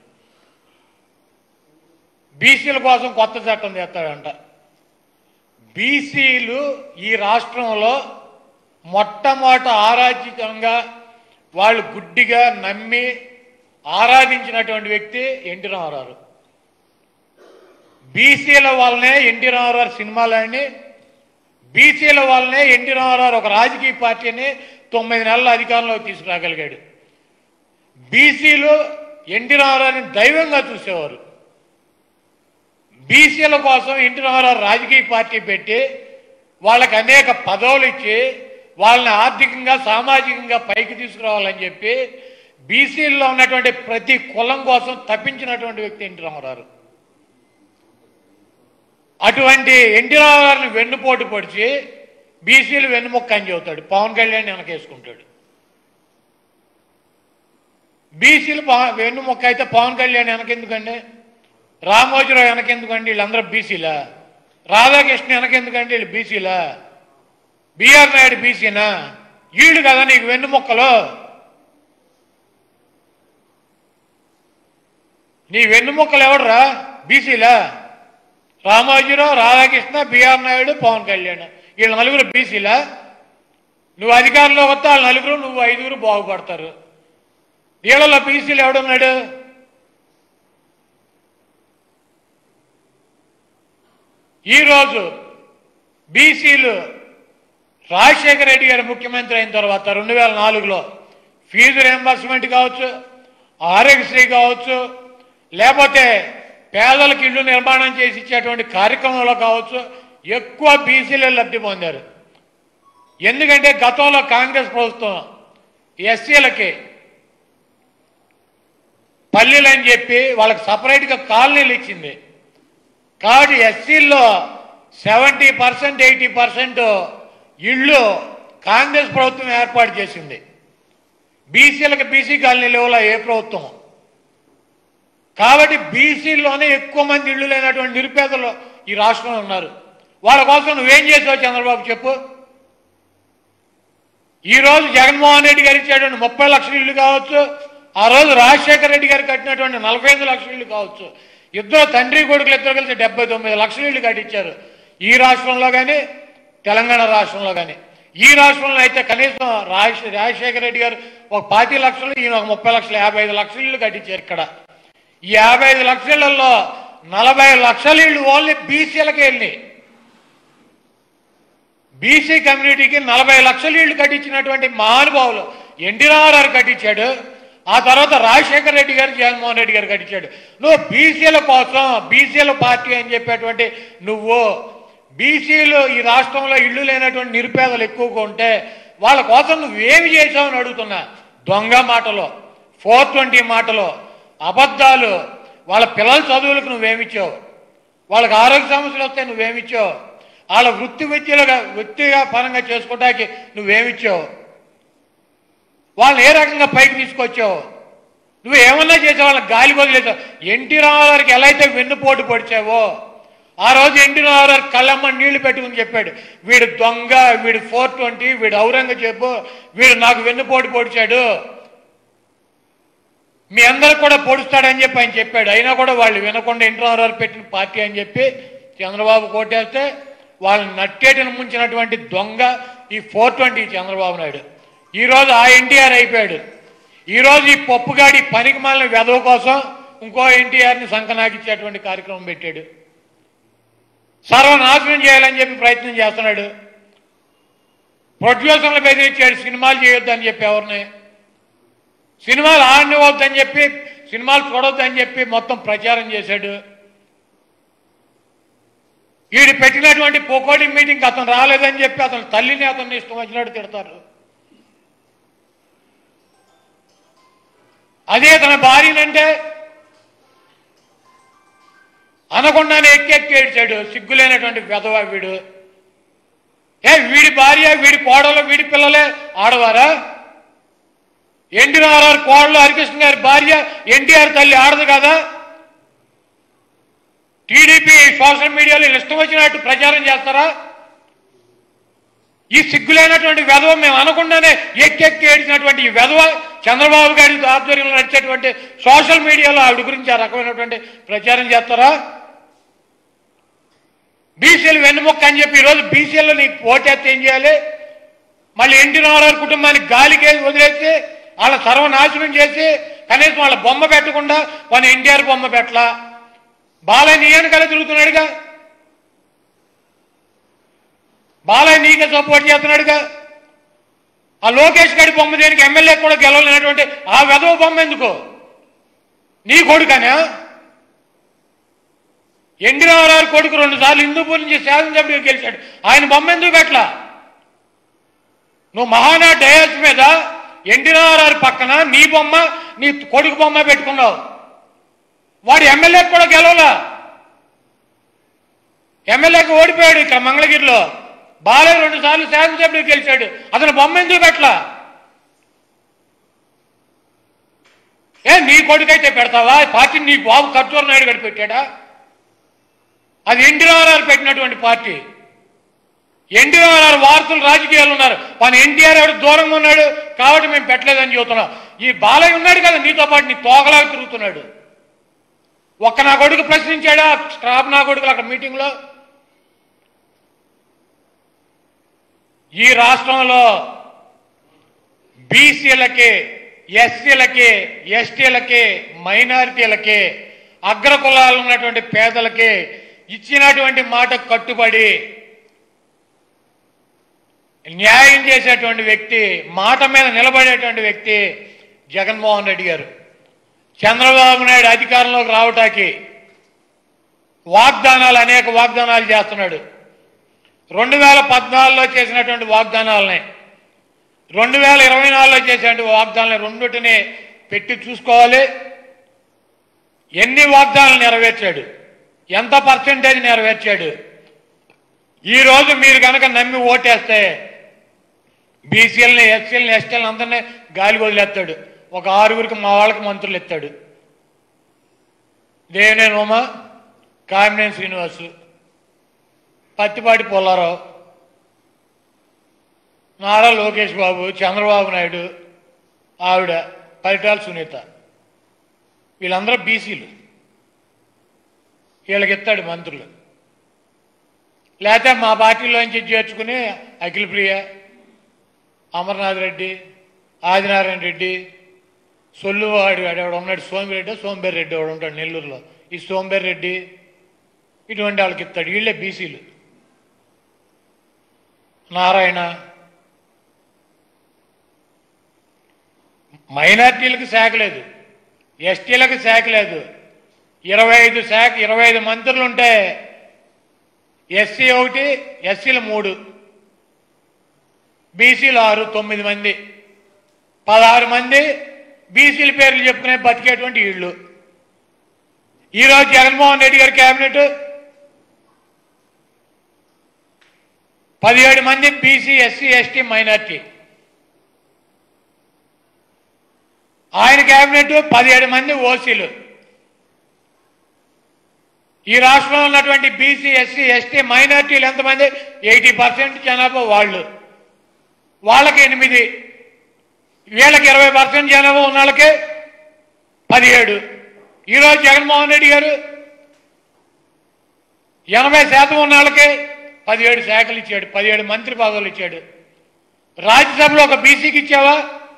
[SPEAKER 1] బీసీల కోసం కొత్త చట్టం తెస్తాడంట. బీసీలు ఈ రాష్ట్రంలో మొట్టమొదట ఆరాధ్యంగా వాళ్ళు గుడ్డిగా నమ్మి ఆరాధించినటువంటి వ్యక్తి ఎన్టీ రామారావు. బీసీల వల్లనే ఎన్టీ రామారావు సినిమాలని, బీసీల వల్లనే ఎన్టీ రామారావు ఒక రాజకీయ పార్టీని 9 నెలల అధికారంలోకి తీసుకురాగలిగాడు. బీసీలు ఎన్టీ రామారావుని దైవంగా చూసేవారు. బీసీల కోసం ఎన్టీ రామారావు రాజకీయ పార్టీ పెట్టి వాళ్ళకి అనేక పదవులు ఇచ్చి వాళ్ళని ఆర్థికంగా సామాజికంగా పైకి తీసుకురావాలని చెప్పి బీసీల్లో ఉన్నటువంటి ప్రతి కులం కోసం తప్పించినటువంటి వ్యక్తి ఎన్టీ రామారావు. అటువంటి ఎన్టీ రామారావుని వెన్నుపోటు పొడిచి బీసీలు వెన్నుముక్క అని చెబుతాడు. పవన్ కళ్యాణ్ వెనకేసుకుంటాడు. బీసీలు వెన్నుముక్క అయితే పవన్ కళ్యాణ్ వెనకెందుకండి? రామోజీరావు వెనకెందుకండి? వీళ్ళందరూ బీసీలా? రాధాకృష్ణ వెనకెందుకండి? వీళ్ళు బీసీలా? బిఆర్ నాయుడు బీసీనా? వీళ్ళు కదా నీకు వెన్నుముక్కలు. నీ వెన్నుముక్కలు ఎవడరా? బీసీలా? రామోజీరావు, రాధాకృష్ణ, బిఆర్ నాయుడు, పవన్ కళ్యాణ్, వీళ్ళు 4 బీసీలా? నువ్వు అధికారంలో వస్తే వాళ్ళు 4, నువ్వు 5 బాగుపడతారు. వీళ్ళలో బీసీలు ఎవడున్నాడు? ఈరోజు బీసీలు రాజశేఖర రెడ్డి గారు ముఖ్యమంత్రి అయిన తర్వాత 2004లో ఫీజు రియంబర్స్మెంట్ కావచ్చు, ఆరోగ్యశ్రీ కావచ్చు, లేకపోతే పేదలకు ఇళ్లు నిర్మాణం చేసి ఇచ్చేటువంటి కార్యక్రమంలో కావచ్చు ఎక్కువ బీసీలే లబ్ధి పొందారు. ఎందుకంటే గతంలో కాంగ్రెస్ ప్రభుత్వం ఎస్సీలకి పల్లెలు అని చెప్పి వాళ్ళకి సపరేట్గా కాలనీలు ఇచ్చింది. కాబట్టి ఎస్సీల్లో 70% 80% ఇళ్ళు కాంగ్రెస్ ప్రభుత్వం ఏర్పాటు చేసింది. బీసీలకు బీసీ కాలనీలు ఇవ్వాల ఏ ప్రభుత్వం. కాబట్టి బీసీల్లోనే ఎక్కువ మంది ఇళ్ళు లేనటువంటి నిరుపేదలు ఈ రాష్ట్రంలో ఉన్నారు. వాళ్ళ కోసం నువ్వేం చేసావు చంద్రబాబు చెప్పు. ఈరోజు జగన్మోహన్ రెడ్డి గారు ఇచ్చేటువంటి 30 లక్షల ఇళ్ళు కావచ్చు, ఆ రోజు రాజశేఖర రెడ్డి గారు కట్టినటువంటి 45 లక్షల ఇళ్ళు కావచ్చు, ఇద్దరు తండ్రి కొడుకులు ఇద్దరు కలిసి 79 లక్షల ఇళ్ళు కట్టించారు ఈ రాష్ట్రంలో కానీ తెలంగాణ రాష్ట్రంలో కానీ. ఈ రాష్ట్రంలో అయితే కనీసం రాజశేఖర రెడ్డి గారు ఒక 25 లక్షలు, ఈయన ఒక 30 లక్షలు, 55 లక్షల ఇళ్ళు కట్టించారు. ఇక్కడ ఈ 55 లక్షలలో 40 లక్షల ఇళ్ళు ఓన్లీ బీసీలకే వెళ్ళి బీసీ కమ్యూనిటీకి 40 లక్షల ఇళ్ళు కట్టించినటువంటి మహానుభావులు ఎన్టీ రామారావు కట్టించాడు. ఆ తర్వాత రాజశేఖర రెడ్డి గారు, జగన్మోహన్ రెడ్డి గారు కట్టించాడు. నువ్వు బీసీల కోసం బీసీల పార్టీ అని చెప్పేటువంటి నువ్వు బీసీలు ఈ రాష్ట్రంలో ఇళ్ళు లేనటువంటి నిరుపేదలు ఎక్కువగా ఉంటే వాళ్ళ కోసం నువ్వేమి చేసావని అడుగుతున్నా. దొంగ మాటలు, 420 మాటలు, అబద్ధాలు. వాళ్ళ పిల్లల చదువులకు నువ్వేమిచ్చావు, వాళ్ళకి ఆరోగ్య సమస్యలు వస్తే నువ్వేమిచ్చావు, వాళ్ళ వృత్తిగా పరంగా చేసుకోవడానికి నువ్వేమిచ్చావు, వాళ్ళని ఏ రకంగా పైకి తీసుకొచ్చావు, నువ్వు ఏమన్నా చేసావు, వాళ్ళకి గాలి వదిలేసావు. ఎన్టీ రామారావుకి ఎలా అయితే వెన్నుపోటు పొడిచావో ఆ రోజు ఎన్టీ రామారావు కళ్ళమ్మ నీళ్లు పెట్టుకుని చెప్పాడు, వీడు దొంగ, వీడు 420, వీడు ఔరంగజేబు, వీడు నాకు వెన్నుపోటు పొడిచాడు, మీ అందరికి కూడా పొడుస్తాడని చెప్పి ఆయన చెప్పాడు. అయినా కూడా వాళ్ళు వినకుండా ఎన్టీ రామారావు పెట్టిన పార్టీ అని చెప్పి చంద్రబాబు కోటేస్తే వాళ్ళని నట్టేటిని ముంచినటువంటి దొంగ ఈ 420 చంద్రబాబు నాయుడు. ఈరోజు ఆ ఎన్టీఆర్ అయిపోయాడు. ఈరోజు ఈ పప్పుగాడి పనికి మాలిన వెధవ కోసం ఇంకో ఎన్టీఆర్ని సంకనాకిచ్చేటువంటి కార్యక్రమం పెట్టాడు. సర్వనాశనం చేయాలని చెప్పి ప్రయత్నం చేస్తున్నాడు. ప్రొడ్యూసర్లు బెదిరించాడు సినిమాలు చేయొద్దని చెప్పి, ఎవరిని సినిమాలు ఆడనివ్వద్దని చెప్పి, సినిమాలు చూడొద్దని చెప్పి మొత్తం ప్రచారం చేశాడు. వీడు పెట్టినటువంటి పోకోడి మీటింగ్కి అతను రాలేదని చెప్పి అతని తల్లిని అతన్ని ఇష్టం వచ్చినట్టు తిడతారు. అదే తన భార్యనంటే అనకుండానే ఎక్కెక్కి ఏడ్చాడు. సిగ్గులేనటువంటి వెధవ వీడు. వీడి భార్య, వీడి కోడలు, వీడి పిల్లలే ఆడవారా? ఎన్టీ రామారావు కోడలు హరికృష్ణ గారి భార్య ఎన్టీఆర్ తల్లి ఆడదు కదా? టీడీపీ సోషల్ మీడియాలో ఇష్టం వచ్చినట్టు ప్రచారం చేస్తారా? ఈ సిగ్గులేనటువంటి వెధవ మేము అనకుండానే ఎక్కెక్కి ఏడ్చినటువంటి ఈ వెధవ చంద్రబాబు గారి ఆధ్వర్యంలో నడిచేటువంటి సోషల్ మీడియాలో ఆవిడ గురించి ఆ రకమైనటువంటి ప్రచారం చేస్తారా? బీసీలు వెన్నుముక్క అని చెప్పి ఈరోజు బీసీలో నీకు ఓటేస్తే ఏం చేయాలి? మళ్ళీ ఎన్టీ రామారావు కుటుంబానికి గాలికేసి వదిలేసి వాళ్ళ సర్వనాశనం చేసి కనీసం వాళ్ళ బొమ్మ పెట్టకుండా వాళ్ళ ఎన్టీఆర్ బొమ్మ పెట్టలా. బాలయ్య నీయన కల తిరుగుతున్నాడుగా, బాలయ్య నీకే సపోర్ట్ చేస్తున్నాడుగా. ఆ లోకేష్ గారి బొమ్మ దేనికి ఎమ్మెల్యే కూడా గెలవలేనటువంటి ఆ వెధవ బొమ్మ ఎందుకు? నీ కొడుకనా? ఎన్టీ రామారావు కొడుకు 2 సార్లు హిందూపూర్ నుంచి శాసనసభ్యుడిగా గెలిచాడు, ఆయన బొమ్మ ఎందుకు పెట్టలా? నువ్వు మహానా డయాస్ మీద ఎన్టీ రామారావు పక్కన నీ బొమ్మ, నీ కొడుకు బొమ్మ పెట్టుకున్నావు. వాడు ఎమ్మెల్యే కూడా గెలవలా, ఎమ్మెల్యేకి ఓడిపోయాడు ఇక్కడ మంగళగిరిలో. బాలయ్య 2 సార్లు శాసనసభ్యుడిగా గెలిచాడు, అతను బొమ్మ ఎందుకు పెట్టలా? నీ కొడుకైతే పెడతావా? పార్టీ నీ బాబు కర్తూరు నాయుడు గారు పెట్టాడా? అది ఎన్టీ రామారావు పెట్టినటువంటి పార్టీ. ఎన్టీ రామారావు వారసులు రాజకీయాలు ఉన్నారు, మన ఎన్టీఆర్ ఎవరు దూరంగా ఉన్నాడు కాబట్టి మేము పెట్టలేదని చెబుతున్నాం. ఈ బాలయ్య ఉన్నాడు కదా నీతో పాటు, నీ తోకలాగా తిరుగుతున్నాడు. ఒక్క నా కొడుకు ప్రశ్నించాడా స్టాఫ్ నా కొడుకులు అక్కడ మీటింగ్లో? ఈ రాష్ట్రంలో బీసీలకి, ఎస్సీలకి, ఎస్టీలకి, మైనారిటీలకి, అగ్రకులాలు ఉన్నటువంటి పేదలకి ఇచ్చినటువంటి మాట కట్టుబడి న్యాయం చేసేటువంటి వ్యక్తి, మాట మీద నిలబడేటువంటి వ్యక్తి జగన్మోహన్ రెడ్డి గారు. చంద్రబాబు నాయుడు అధికారంలోకి రావటానికి వాగ్దానాలు, అనేక వాగ్దానాలు చేస్తున్నాడు. 2014లో చేసినటువంటి వాగ్దానాలని, 2024లో చేసినటువంటి వాగ్దానాలను రెండుటిని పెట్టి చూసుకోవాలి. ఎన్ని వాగ్దానాలు నెరవేర్చాడు, ఎంత పర్సెంటేజ్ నెరవేర్చాడు. ఈరోజు మీరు కనుక నమ్మి ఓటేస్తే బీసీలని, ఎస్సీలని, ఎస్టీలను అందరినీ గాలి వదిలేస్తాడు. ఒక 6గురికి మా వాళ్ళకి మంత్రులు ఎత్తాడు. దేవినేని ఉమ, కామినేని శ్రీనివాసు, పత్తిపాటి పుల్లారావు, నారా లోకేష్ బాబు, చంద్రబాబు నాయుడు, ఆవిడ పరిటాల సునీత, వీళ్ళందరూ బీసీలు. వీళ్ళకి ఎత్తాడు మంత్రులు. లేకపోతే మా పార్టీలోంచి చేర్చుకుని అఖిలప్రియ, అమర్నాథ్ రెడ్డి, ఆదినారాయణ రెడ్డి, సొల్లువాడు వాడు ఉన్నాడు, సోంబేర్ రెడ్డి వాడు ఉంటాడు నెల్లూరులో. ఈ సోంబేర్ రెడ్డి ఇటువంటి వాళ్ళకి ఇస్తాడు. వీళ్ళే బీసీలు. నారాయణ, మైనార్టీలకు శాఖ లేదు, ఎస్టీలకు శాఖ లేదు. 25 మంత్రులు ఉంటే ఎస్సీ 1, ఎస్సీలు 3, బీసీలు 6, 9 మంది, 16 మంది బీసీల పేర్లు చెప్పుకునే బతికేటువంటి వీళ్ళు. ఈరోజు జగన్మోహన్ రెడ్డి గారి కేబినెట్ 17 మంది బీసీ, ఎస్సీ, ఎస్టీ, మైనార్టీ. ఆయన కేబినెట్ 17 మంది ఓసీలు. ఈ రాష్ట్రంలో ఉన్నటువంటి బీసీ, ఎస్సీ, ఎస్టీ, మైనార్టీలు ఎంతమంది? 80% జనాభా వాళ్ళు. వాళ్ళకి 8, వీళ్ళకి 20% జనాభా ఉన్న వాళ్ళకి 17. ఈరోజు జగన్మోహన్ రెడ్డి గారు 80% ఉన్న వాళ్ళకి 17 శాఖలు ఇచ్చాడు, 17 మంత్రి పదవులు ఇచ్చాడు. రాజ్యసభలో ఒక బీసీకి ఇచ్చావా?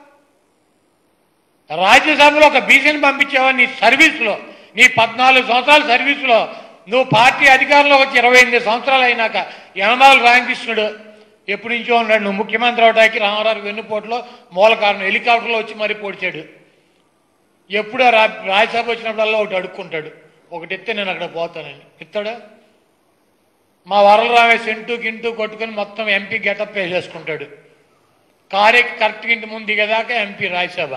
[SPEAKER 1] రాజ్యసభలో ఒక బీసీని పంపించావా? నీ సర్వీసులో, నీ 14 సంవత్సరాల సర్వీసులో, నువ్వు పార్టీ అధికారంలో వచ్చి 28 సంవత్సరాలు అయినాక యనమల రామకృష్ణుడు ఎప్పటి నుంచో ఉన్నాడు. నువ్వు ముఖ్యమంత్రి అవడానికి రామారావు వెన్నుపోటులో మూల కారణం. హెలికాప్టర్లో వచ్చి మరీ పొడిచాడు. ఎప్పుడో రాజ్యసభ వచ్చినప్పుడల్లా ఒకటి అడుక్కుంటాడు, ఒకటి ఎత్తే నేను అక్కడ పోతానని. ఇస్తాడా? మా వరలరామే సెంటు గింటూ కొట్టుకుని మొత్తం ఎంపీ గెటప్ వేసేసుకుంటాడు. కారెక్కి కరెక్ట్ ఇంటి ముందు దిగేదాకా ఎంపీ రాజ్యసభ.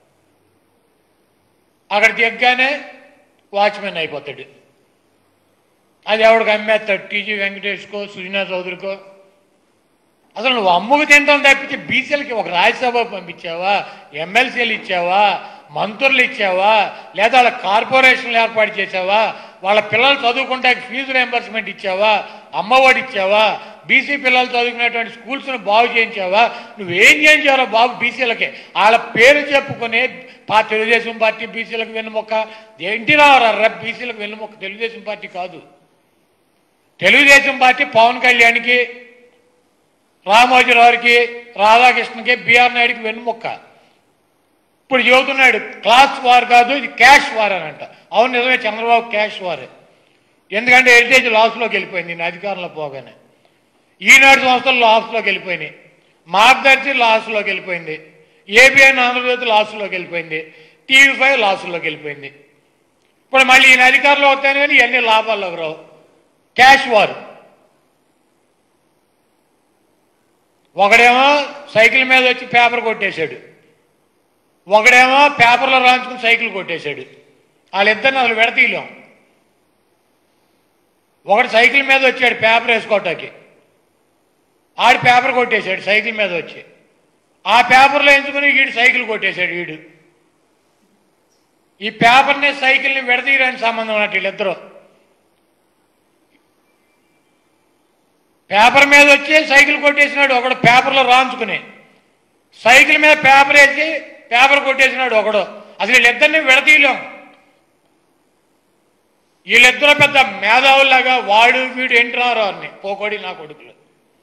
[SPEAKER 1] అక్కడ దిగ్గానే వాచ్మెన్ అయిపోతాడు. అది ఎవడికి అమ్మేస్తాడు? టీజీ వెంకటేష్కో, సుజనా చౌదరికో. అసలు నువ్వు అమ్ముకు తింటాం తప్పించి బీసీలకి ఒక రాజ్యసభ పంపించావా? ఎమ్మెల్సీలు ఇచ్చావా? మంత్రులు ఇచ్చావా? లేదా వాళ్ళ కార్పొరేషన్లు ఏర్పాటు చేసావా? వాళ్ళ పిల్లలు చదువుకుంటే ఫీజు రియంబర్స్మెంట్ ఇచ్చావా? అమ్మఒడి ఇచ్చావా? బీసీ పిల్లలు చదువుకునేటువంటి స్కూల్స్ను బాగు చేయించావా? నువ్వేం చేయించావో బాబు బీసీలకి? వాళ్ళ పేరు చెప్పుకునే తెలుగుదేశం పార్టీ బీసీలకు వెన్నుముక్క. ఎన్టీ రామారావు బీసీలకు వెన్నుముక్క, తెలుగుదేశం పార్టీ కాదు. తెలుగుదేశం పార్టీ పవన్ కళ్యాణ్కి, రామోజీరావుకి, రాధాకృష్ణకి, బిఆర్ నాయుడికి వెన్నుముక్క. ఇప్పుడు చెబుతున్నాడు క్లాస్ వార్ కాదు, ఇది క్యాష్ వార్ అని అంట. అవును, నిజమే, చంద్రబాబు క్యాష్ వారే. ఎందుకంటే హెరిటేజ్ లాస్లోకి వెళ్ళిపోయింది నేను అధికారంలో పోగానే. ఈనాడు సంస్థలు లాస్లోకి వెళ్ళిపోయినాయి, మార్గదర్శి లాస్లోకి వెళ్ళిపోయింది, ఏబిఎన్ ఆంధ్రజ్యోతి లాస్లోకి వెళ్ళిపోయింది, టీవీ5 లాస్లోకి వెళ్ళిపోయింది. ఇప్పుడు మళ్ళీ ఈయన అధికారంలో వస్తాను కానీ ఇవన్నీ లాభాల్లోకి రావు. Cash war. ఒకడేమో సైకిల్ మీద వచ్చి పేపర్ కొట్టేశాడు, ఒకడేమో పేపర్లో రాయించుకుని సైకిల్ కొట్టేశాడు. వాళ్ళిద్దరిని అసలు విడతీయలేం. ఒకడు సైకిల్ మీద వచ్చాడు పేపర్ వేసుకోవటానికి, ఆడు పేపర్ కొట్టేశాడు సైకిల్ మీద వచ్చి. ఆ పేపర్లో ఎంచుకుని వీడు సైకిల్ కొట్టేశాడు. వీడు ఈ పేపర్ని సైకిల్ని విడతీయడానికి సంబంధం ఉన్నట్టు వీళ్ళిద్దరూ. పేపర్ మీద వచ్చి సైకిల్ కొట్టేసినాడు ఒకడు, పేపర్లో రాయించుకుని. సైకిల్ మీద పేపర్ వేసి పేపర్ కొట్టేసినాడు ఒకడు. అసలు వీళ్ళిద్దరిని విడతీయలేం. వీళ్ళిద్దరూ పెద్ద మేధావుల్లాగా వాడు వీడు ఎన్టీ రామారావుని పోకోడి నా కొడుకులు.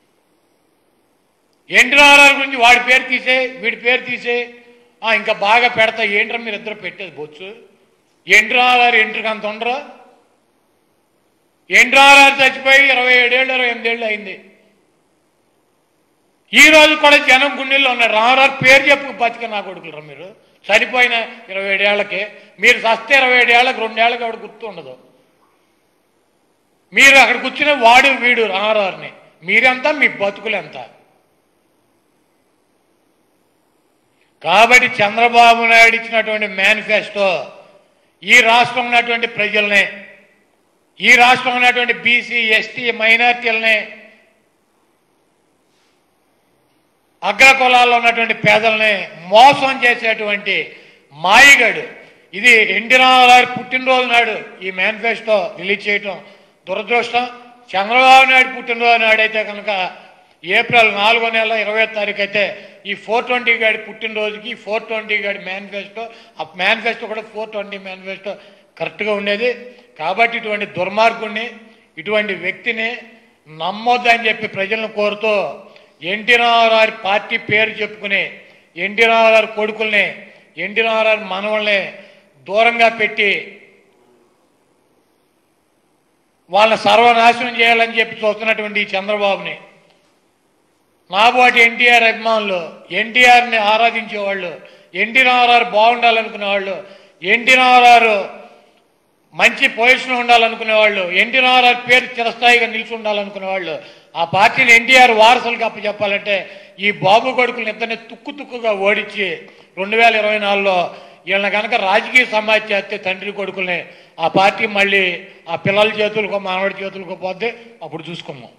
[SPEAKER 1] ఎన్టీ రామారావు గురించి వాడి పేరు తీసే, వీడి పేరు తీసే, ఇంకా బాగా పెడతా. ఏంట్రా మీరు ఇద్దరు పెట్టేది బొచ్చు? ఎన్టీ రామారావు ఎంట్రీకి అంత ఉండరా? ఎన్టీ రామారావు చచ్చిపోయి 27 ఏళ్ళు 28 ఏళ్ళు అయింది. ఈ రోజు కూడా జనం గుండెల్లో ఉన్నారు. రామారావు పేరు చెప్పు బతిక నా కొడుకులరా మీరు. చనిపోయిన 27 ఏళ్లకే మీరు సస్తే 27 ఏళ్ళకి 2 ఏళ్ళకి ఆవిడ గుర్తు ఉండదు. మీరు అక్కడ కూర్చునే వాడు వీడు రామారావుని. మీరెంత, మీ బతుకులెంత? కాబట్టి చంద్రబాబు నాయుడు ఇచ్చినటువంటి మేనిఫెస్టో ఈ రాష్ట్రంలో ఉన్నటువంటి ప్రజల్ని, ఈ రాష్ట్రంలో ఉన్నటువంటి బీసీ, ఎస్టీ, మైనార్టీలని, అగ్రకులాల్లో ఉన్నటువంటి పేదల్ని మోసం చేసేటువంటి మాయిగాడు. ఇది ఎన్టీ రామారావు పుట్టినరోజు నాడు ఈ మేనిఫెస్టో రిలీజ్ చేయటం దురదృష్టం. చంద్రబాబు నాయుడు పుట్టినరోజు నాడైతే కనుక ఏప్రిల్ 4వ నెల 20వ తారీఖు అయితే ఈ 420 గాడి పుట్టినరోజుకి 420 గాడి మేనిఫెస్టో, ఆ మేనిఫెస్టో కూడా 420 మేనిఫెస్టో కరెక్ట్గా ఉండేది. కాబట్టి ఇటువంటి దుర్మార్గుడిని, ఇటువంటి వ్యక్తిని నమ్మొద్దని చెప్పి ప్రజలను కోరుతూ ఎన్టీ రామారావు పార్టీ పేరు చెప్పుకుని ఎన్టీ రామారావు కొడుకుల్ని, ఎన్టీ రామారావు మనవల్ని దూరంగా పెట్టి వాళ్ళని సర్వనాశనం చేయాలని చెప్పి చూస్తున్నటువంటి ఈ చంద్రబాబుని, నాబోటి ఎన్టీఆర్ అభిమానులు, ఎన్టీఆర్ని ఆరాధించేవాళ్ళు, ఎన్టీ రామారావు బాగుండాలనుకునేవాళ్ళు, ఎన్టీ రామారావు మంచి పొజిషన్ ఉండాలనుకునేవాళ్ళు, ఎన్టీ రామారావు పేరు చిరస్థాయిగా నిలిచి ఉండాలనుకునేవాళ్ళు ఆ పార్టీని ఎన్టీఆర్ వారసులకు అప్పచెప్పాలంటే ఈ బాబు కొడుకులను ఇద్దరిని తుక్కుగా ఓడించి 2024లో వీళ్ళని కనుక రాజకీయ సమాజ్ చేస్తే తండ్రి కొడుకుల్ని ఆ పార్టీ మళ్ళీ ఆ పిల్లల చేతులకు, మానవుడి చేతులకు పోతే అప్పుడు చూసుకున్నాం.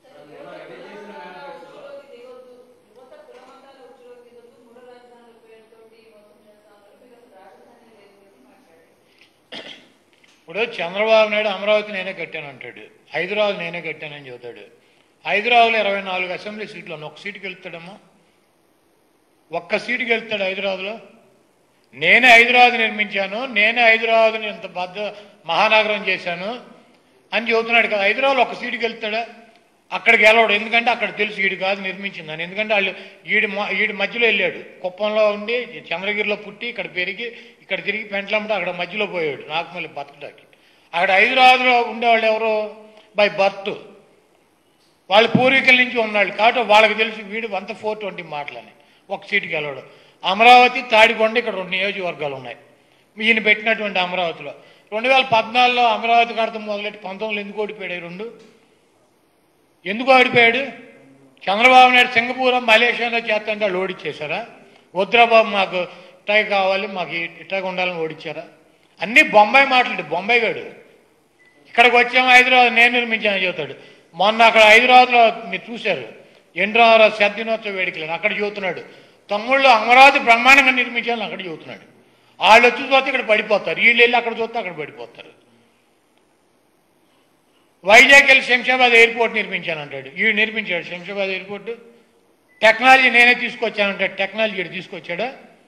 [SPEAKER 1] ఇప్పుడు చంద్రబాబు నాయుడు అమరావతి నేనే కట్టానంటాడు, హైదరాబాద్ నేనే కట్టానని చెబుతాడు. హైదరాబాద్లో 24 అసెంబ్లీ సీట్లు ఉన్నాయి. 1 సీటుకి వెళ్తాడమ్మా, 1 సీటుకి వెళ్తాడు హైదరాబాద్లో. నేనే హైదరాబాద్ నిర్మించాను, నేనే హైదరాబాద్ని ఇంత మహానగరం చేశాను అని చెబుతున్నాడు కదా. హైదరాబాద్లో 1 సీటుకి వెళ్తాడా? అక్కడికి వెళ్ళాడు. ఎందుకంటే అక్కడ తెలుసు ఈడు కాదు నిర్మించిందని. ఎందుకంటే వాళ్ళు ఈడు మధ్యలో వెళ్ళాడు. కుప్పంలో ఉండి చంద్రగిరిలో పుట్టి ఇక్కడ పెరిగి ఇక్కడ తిరిగి పెంట్లమ్మట అక్కడ మధ్యలో పోయాడు నాకు మళ్ళీ బతకడానికి. అక్కడ హైదరాబాద్లో ఉండేవాళ్ళు ఎవరు బై బర్త్, వాళ్ళ పూర్వీకుల నుంచి ఉన్నాళ్ళు. కాబట్టి వాళ్ళకి తెలిసి వీడు 420 మాటలని 1 సీటుకి వెళ్ళాడు. అమరావతి, తాడికొండ ఇక్కడ 2 నియోజకవర్గాలు ఉన్నాయి ఈయన పెట్టినటువంటి అమరావతిలో. 2014లో అమరావతి కడతాం మొదలెట్టి 19లో ఎందుకు ఓడిపోయాడు? 2 ఎందుకు ఓడిపోయాడు? చంద్రబాబు నాయుడు సింగపూర్, మలేషియాలో చేస్తుంటే వాళ్ళు ఓడిచ్చేశారా? వద్దురా బాబు మాకు ఇట్టాగా కావాలి, మాకు ఇట్టాగా ఉండాలని ఓడిచ్చారా? అన్నీ బొంబాయి మాటలు. బొంబాయి గాడు ఇక్కడికి వచ్చాము హైదరాబాద్ నేను నిర్మించానని చెబుతాడు. మొన్న అక్కడ హైదరాబాద్లో మీరు చూశారు ఎన్టీ రామారావు శతదినోత్సవ వేడుకలను అక్కడ చెబుతున్నాడు. తమ్ముళ్ళు అమరావతి బ్రహ్మాండంగా నిర్మించాలని అక్కడ చెబుతున్నాడు. వాళ్ళు వచ్చి చూస్తే ఇక్కడ పడిపోతారు, వీళ్ళు వెళ్ళి అక్కడ చూస్తే అక్కడ పడిపోతారు. వైజాగ్ వెళ్ళి శంషాబాద్ ఎయిర్పోర్ట్ నిర్మించానంటాడు, వీడు నిర్మించాడు శంషాబాద్ ఎయిర్పోర్టు. టెక్నాలజీ నేనే తీసుకొచ్చానంటాడు, టెక్నాలజీ వీడు తీసుకొచ్చాడా?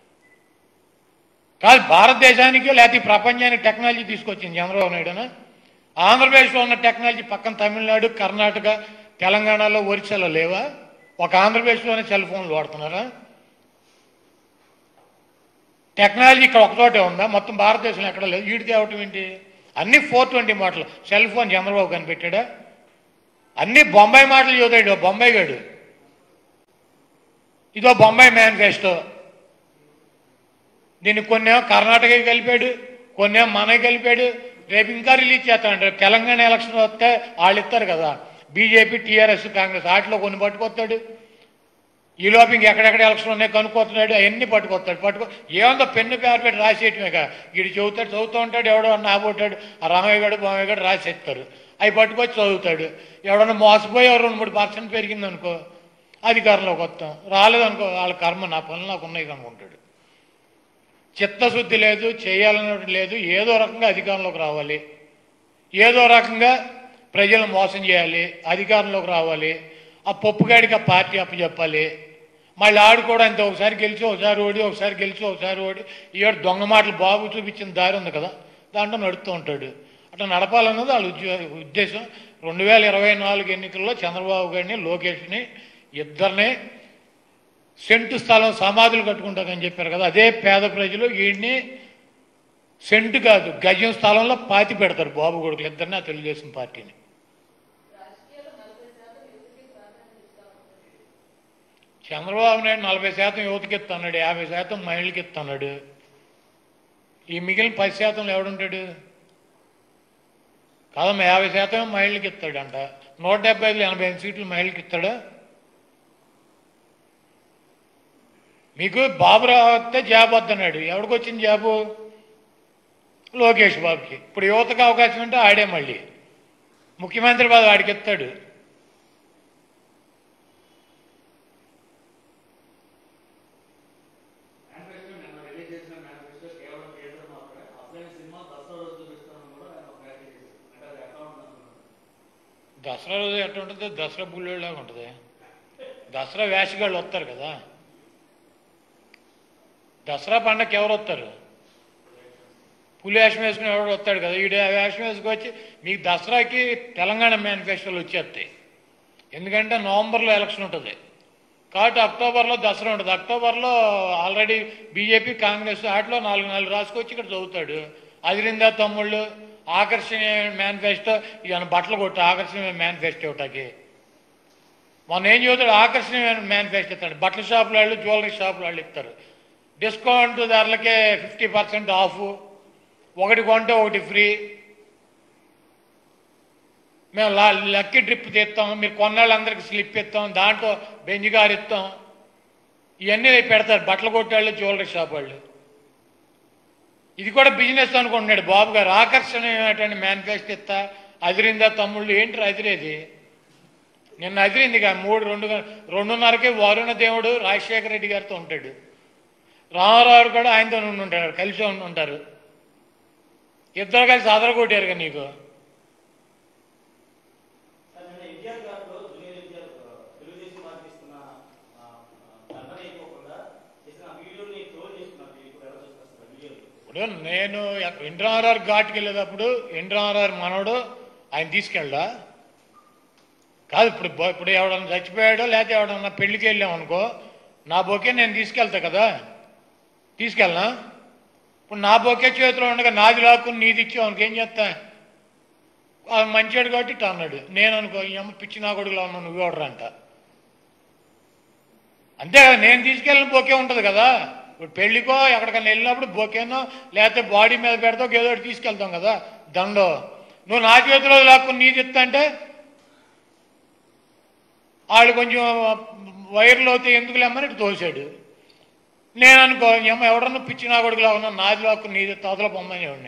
[SPEAKER 1] కాదు, భారతదేశానికి లేకపోతే ప్రపంచానికి టెక్నాలజీ తీసుకొచ్చింది చంద్రబాబు నాయుడునా? ఆంధ్రప్రదేశ్లో ఉన్న టెక్నాలజీ పక్కన తమిళనాడు, కర్ణాటక, తెలంగాణలో, ఒరిస్సాలో లేవా? ఒక ఆంధ్రప్రదేశ్లోనే సెల్ ఫోన్లు వాడుతున్నారా? టెక్నాలజీ ఇక్కడ ఒకచోటే ఉందా? మొత్తం భారతదేశంలో ఎక్కడ లేదు. వీడి తేవటం ఏంటి? అన్ని 420 మాటలు. సెల్ ఫోన్ చంద్రబాబు కనిపెట్టాడా? అన్ని బొంబాయి మాటలు చదువుతాడు బొంబాయి గాడు. ఇదో బొంబాయి మేనిఫెస్టో. దీన్ని కొన్నేమో కర్ణాటకకి కలిపాడు, కొన్నేమో మనకి కలిపాడు. రేపు ఇంకా రిలీజ్ చేస్తాడు. తెలంగాణ ఎలక్షన్ వస్తే వాళ్ళు ఇస్తారు కదా, బీజేపీ, టీఆర్ఎస్, కాంగ్రెస్, వాటిలో కొన్ని పట్టుకొస్తాడు. ఈలోపు ఇంకెక్కడెక్కడ ఎలక్షన్ ఉన్నాయి కనుక్కొస్తున్నాడు, అవన్నీ పట్టుకొస్తాడు. ఏముందో పెన్ను పేరు పెట్టి రాసేయటమేగా. వీడు చదువుతూ ఉంటాడు, ఎవడో నాబోటాడు ఆ రామయ్య గడు బామయ్య గడు రాసేస్తారు. అవి పట్టుకొచ్చి చదువుతాడు. ఎవడన్నా మోసపోయి 2-3% పెరిగిందనుకో అధికారంలోకి వస్తాం, రాలేదనుకో వాళ్ళ కర్మ, నా పనులు నాకు ఉన్నాయి కనుక్కుంటాడు. చిత్తశుద్ధి లేదు, చేయాలన్నట్టు లేదు. ఏదో రకంగా అధికారంలోకి రావాలి, ఏదో రకంగా ప్రజలను మోసం చేయాలి, అధికారంలోకి రావాలి. ఆ పప్పుగాడికి ఆ పార్టీ అప్పచెప్పాలి. మళ్ళీ ఆడు కూడా అంతే, ఒకసారి గెలిచి ఒకసారి ఓడి, ఒకసారి గెలిచి ఒకసారి ఓడి. ఈవాడు దొంగ మాటలు బాబు చూపించిన దారి ఉంది కదా, దాంట్లో నడుస్తూ ఉంటాడు. అట్లా నడపాలన్నది వాళ్ళ ఉద్దేశం. 2024 ఎన్నికల్లో చంద్రబాబు గారిని, లోకేష్ని ఇద్దరిని సెంటు స్థలం సమాధులు కట్టుకుంటారని చెప్పారు కదా, అదే పేద ప్రజలు వీడిని సెంటు కాదు గజం స్థలంలో పాతి పెడతారు బాబు కొడుకులు ఇద్దరిని, ఆ తెలుగుదేశం పార్టీని. చంద్రబాబు నాయుడు 40% యువతకి ఇస్తున్నాడు, 50% మహిళలకి ఇస్తున్నాడు. ఈ మిగిలిన 10% ఎవడుంటాడు? కాదమ్మా, 50% మహిళలకి ఇస్తాడంట. 175 85 సీట్లు మహిళలకి ఇస్తాడా? మీకు బాబురావు వస్తే జాబ్ వద్దన్నాడు. ఎవరికి వచ్చింది జాబు? లోకేష్ బాబుకి. ఇప్పుడు యువతకు అవకాశం అంటే ఆడే మళ్ళీ ముఖ్యమంత్రి పదవి వాడికి ఇస్తాడు. దసరా రోజు ఎట్లా ఉంటుంది? దసరా బుల్లాగా ఉంటుంది. దసరా వేషగాళ్ళు వస్తారు కదా. దసరా పండగకి ఎవరు వస్తారు? పులి వేషం వేసుకుని ఎవరు వస్తాడు కదా. ఈ వేషం వేసుకొచ్చి మీకు దసరాకి తెలంగాణ మేనిఫెస్టోలు వచ్చేస్తాయి. ఎందుకంటే నవంబర్లో ఎలక్షన్ ఉంటుంది కాబట్టి అక్టోబర్లో దసరా ఉంటుంది. అక్టోబర్లో ఆల్రెడీ బీజేపీ కాంగ్రెస్ వాటిలో 4 రాసుకొచ్చి ఇక్కడ చదువుతాడు. అదిరిందా తమ్ముళ్ళు ఆకర్షణీయ మేనిఫెస్టో ఇవన్న బట్టలు కొట్టు ఆకర్షణీయ మేనిఫెస్టో ఇవ్వటానికి. మొన్న ఏం చదువుతాడు? ఆకర్షణీయ మేనిఫెస్టో ఇస్తాడు. బట్టల షాపుల వాళ్ళు జ్యువెలరీ షాపుల వాళ్ళు ఇస్తారు. డిస్కౌంట్ ధరలకే 50% ఆఫ్, ఒకటి కొంటే ఒకటి ఫ్రీ, మేము లక్కీ ట్రిప్ తీస్తాం, మీరు కొన్నాళ్ళందరికీ స్లిప్ ఇస్తాం, దాంట్లో బెంజ్ కారు ఇస్తాం, ఇవన్నీ పెడతారు బట్టలు కొట్టేవాళ్ళు జ్యువెలరీ షాప్ వాళ్ళు. ఇది కూడా బిజినెస్ అనుకుంటున్నాడు బాబు గారు. ఆకర్షణీయమైనటువంటి మేనిఫెస్టో ఇస్తా, అదిరిందా తమ్ముళ్ళు. ఏంటి అదిరేది? నిన్న అదిరిందిగా 2:30కి వరుణ దేవుడు రాజశేఖర రెడ్డి గారితో ఉంటాడు, రామారావు కూడా ఆయనతో ఉంటాడు, కలిసి ఉంటారు. ఇద్దరు కలిసి అదరగొట్టారుగా నీకు. ఇప్పుడు నేను ఎన్టీఆర్ఆర్ ఘాట్కి వెళ్ళేటప్పుడు ఎన్టీఆర్ఆర్ మనవడు ఆయన తీసుకెళ్ళా కాదు. ఇప్పుడు ఎవడన్నా చచ్చిపోయాడో లేకపోతే ఎవడన్నా పెళ్లికి వెళ్ళామనుకో నా బొకే నేను తీసుకెళ్తా కదా. తీసుకెళ్ళనా? ఇప్పుడు నా బొకే చేతిలో ఉండగా నాది లాక్కుని నీది ఇచ్చావు అనుకో ఏం చేస్తా? అది మంచివాడు కాబట్టి ఇట్లా అన్నాడు. నేను అనుకో ఈ అమ్మ పిచ్చి నా కొడుకులో ఉన్నా నువ్వెవడరంట. అంతే కదా, నేను తీసుకెళ్ళిన బొకే ఉంటుంది కదా. ఇప్పుడు పెళ్లికో ఎక్కడికన్నా వెళ్ళినప్పుడు బొకేనో లేకపోతే బాడీ మీద పెడతావు ఏదో ఒకటి తీసుకెళ్తాం కదా దండో. నువ్వు నా చేతిలో లాక్కుని నీది ఇస్తా అంటే వాళ్ళు కొంచెం వైర్లు అవుతే ఎందుకు లేమ్మని ఇటు తోసాడు. నేను అనుకో ఏమో ఎవడన్నా పిచ్చి నా కొడుకులా ఉన్నా నాది లాక్కుని నీది తోతల పొమ్మని ఎవడిని.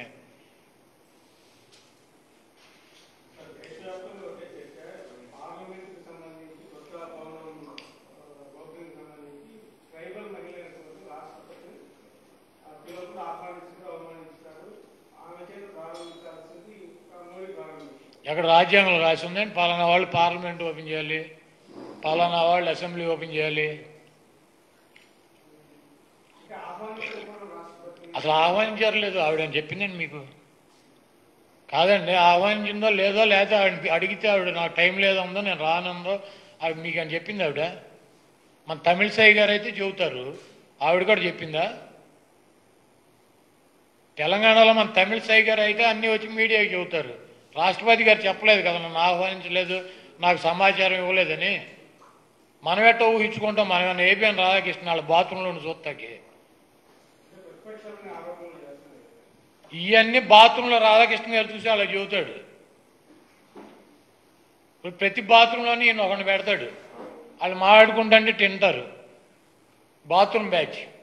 [SPEAKER 1] ఎక్కడ రాజ్యాంగంలో రాసి ఉందని పలానా వాళ్ళు పార్లమెంట్ ఓపెన్ చేయాలి, పలానా వాళ్ళు అసెంబ్లీ ఓపెన్ చేయాలి. అసలు ఆహ్వానించలేదు ఆవిడని చెప్పిందండి మీకు? కాదండి, ఆహ్వానించిందో లేదో లేకపోతే ఆవిడ అడిగితే ఆవిడ నాకు టైం లేదో నేను రానుందో అవి మీకు అని చెప్పింది ఆవిడ. మన తమిళసాయి గారు అయితే చెబుతారు, ఆవిడ కూడా చెప్పిందా? తెలంగాణలో మన తమిళసాయి గారు అయితే అన్నీ వచ్చి మీడియాకి చెబుతారు. రాష్ట్రపతి గారు చెప్పలేదు కదా నన్ను ఆహ్వానించలేదు, నాకు సమాచారం ఇవ్వలేదని. మనం ఎట్టో ఊహించుకుంటాం. మనం ఏపీఎన్ రాధాకృష్ణ వాళ్ళ బాత్రూంలో చూస్తాకి ఇవన్నీ బాత్రూంలో రాధాకృష్ణ గారు చూసి అలా చెబుతాడు. ఇప్పుడు ప్రతి బాత్రూంలోని ఈయన ఒకరిని పెడతాడు, వాళ్ళు మాట్లాడుకుంటే తింటారు. Bathroom batch